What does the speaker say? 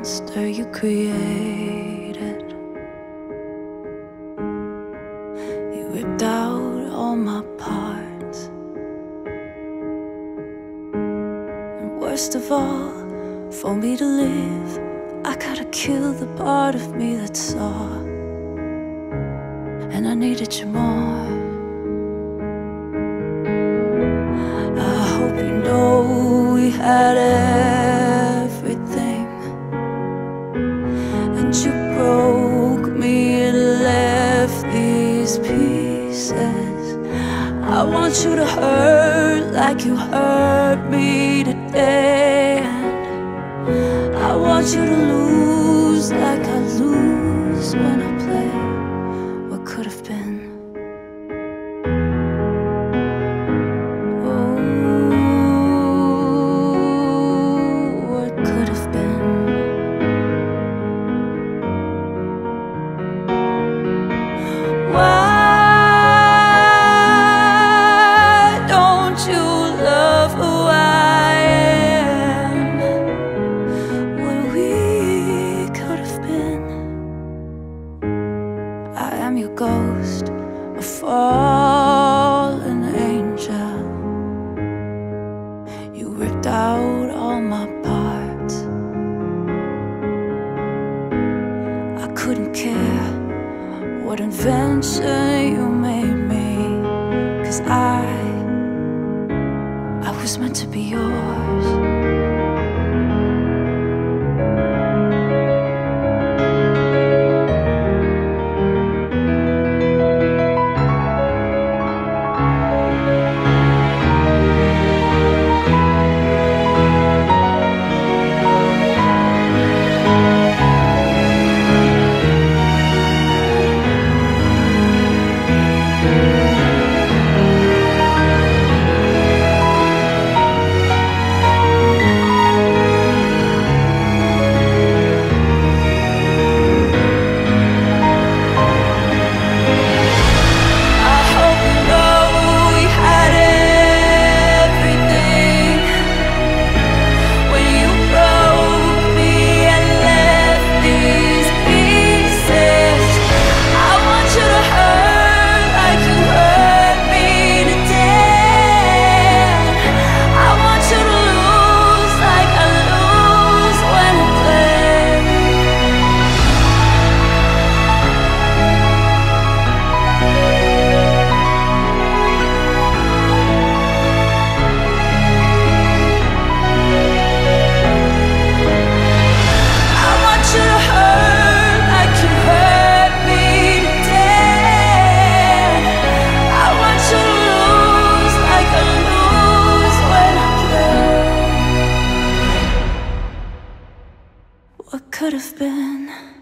monster you created. You ripped out all my parts, and worst of all, for me to live, I gotta kill the part of me that saw, and I needed you more. I hope you know we had everything, and you broke me and left these pieces. I want you to hurt like you hurt me today, and I want you to lose like I lose when I play what could have been. Ghost, a fallen angel. You ripped out all my parts. I couldn't care what invention you made me, 'cause I was meant to be yours. What could have been.